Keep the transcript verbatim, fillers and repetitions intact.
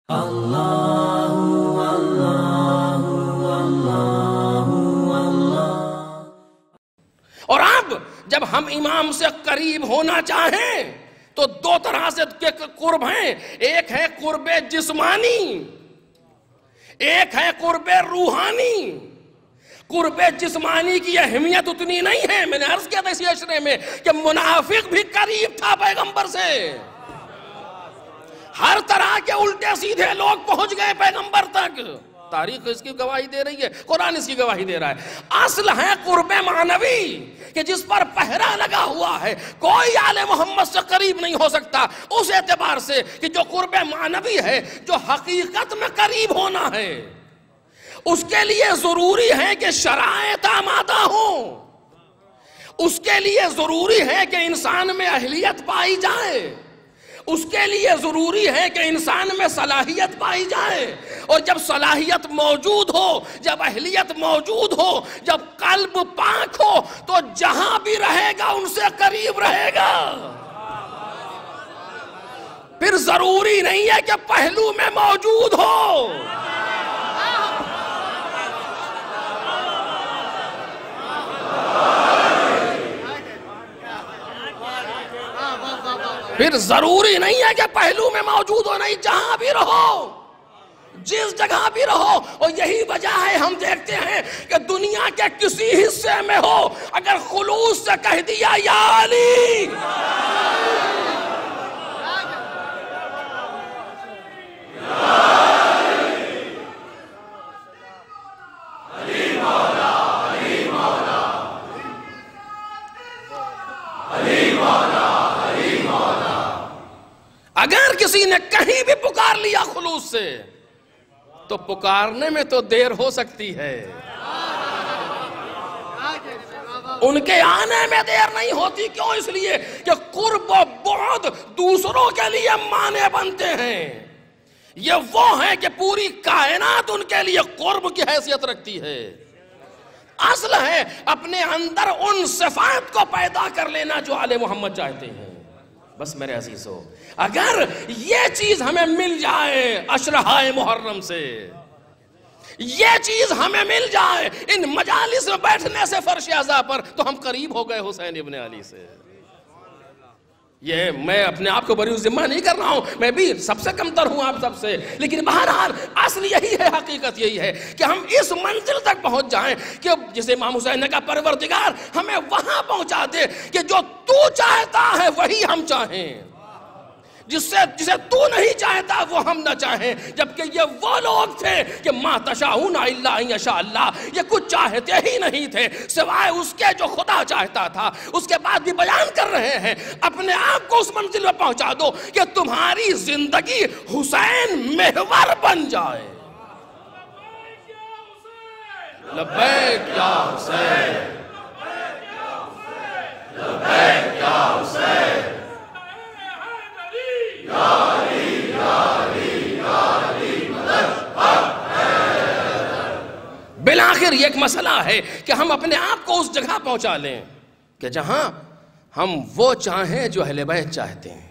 اللہ اللہ اللہ اللہ۔ اور اب جب ہم امام سے قریب ہونا چاہیں تو دو طرح سے قرب ہیں، ایک ہے قرب جسمانی، ایک ہے قرب روحانی۔ قرب جسمانی کی اہمیت اتنی نہیں ہے، میں نے عرض کیا تھا اسی اشرے میں کہ منافق بھی قریب تھا پیغمبر سے، ہر طرح کے الٹے سیدھے لوگ پہنچ گئے پیغمبر تک، تاریخ اس کی گواہی دے رہی ہے، قرآن اس کی گواہی دے رہا ہے۔ اصل ہے قرب معنوی کہ جس پر پہرا لگا ہوا ہے، کوئی آل محمد سے قریب نہیں ہو سکتا، اس اعتبار سے کہ جو قرب معنوی ہے، جو حقیقت میں قریب ہونا ہے، اس کے لیے ضروری ہے کہ شرائط آمادہ ہوں، اس کے لیے ضروری ہے کہ انسان میں اہلیت پائی جائے، اس کے لیے ضروری ہے کہ انسان میں صلاحیت پائی جائے، اور جب صلاحیت موجود ہو، جب اہلیت موجود ہو، جب قلب پاک ہو، تو جہاں بھی رہے گا ان سے قریب رہے گا۔ پھر ضروری نہیں ہے کہ پہلو میں موجود ہو، پھر ضروری نہیں ہے کہ پہلو میں موجود ہو، نہیں، جہاں بھی رہو، جس جگہ بھی رہو۔ اور یہی وجہ ہے ہم دیکھتے ہیں کہ دنیا کے کسی حصے میں ہو، اگر خلوص سے کہہ دیا یا علی، اگر کسی نے کہیں بھی پکار لیا خلوص سے، تو پکارنے میں تو دیر ہو سکتی ہے، ان کے آنے میں دیر نہیں ہوتی۔ کیوں؟ اس لیے کہ قرب و بعد دوسروں کے لیے معنی بنتے ہیں، یہ وہ ہیں کہ پوری کائنات ان کے لیے قرب کی حیثیت رکھتی ہے۔ اصل ہے اپنے اندر ان صفات کو پیدا کر لینا جو آل محمد چاہتے ہیں۔ بس میرے عزیزو، اگر یہ چیز ہمیں مل جائے عشرہائے محرم سے، یہ چیز ہمیں مل جائے ان مجالس میں بیٹھنے سے فرش اعضاء پر، تو ہم قریب ہو گئے حسین ابن علی سے۔ یہ میں اپنے آپ کو بری ذمہ نہیں کر رہا ہوں، میں بھی سب سے کمتر ہوں آپ سب سے، لیکن بہرحال اصل یہی ہے، حقیقت یہی ہے کہ ہم اس منزل تک پہنچ جائیں کہ جسے امام حسین نے کہا پروردگار ہمیں وہاں پہنچا دے کہ جو تو چاہتا ہے وہی ہم چاہیں، جس سے جسے تو نہیں چاہتا وہ ہم نہ چاہیں۔ جبکہ یہ وہ لوگ تھے کہ ما تشاؤون الا ان یشاء اللہ، یہ کچھ چاہتے ہی نہیں تھے سوائے اس کے جو خدا چاہتا تھا۔ اس کے بعد بھی بیان کر رہے ہیں اپنے آپ کو اس منزل میں پہنچا دو کہ تمہاری زندگی حسین محور بن جائے۔ لبیک یا حسین، لبیک یا حسین، بالآخر یہ ایک مسئلہ ہے کہ ہم اپنے آپ کو اس جگہ پہنچا لیں کہ جہاں ہم وہ چاہیں جو اہل بیت چاہتے ہیں۔